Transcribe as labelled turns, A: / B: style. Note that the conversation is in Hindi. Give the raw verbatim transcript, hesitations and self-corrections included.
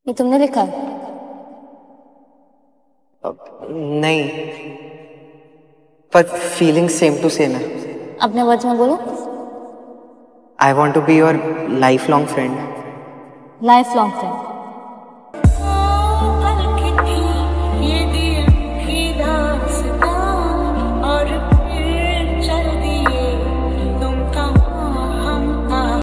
A: ये तुमने लिखा है?
B: नहीं, पर फीलिंग सेम टू सेम है।
A: अपने वर्ड्स में बोलो।
B: I want to be your lifelong friend.
A: Lifelong friend.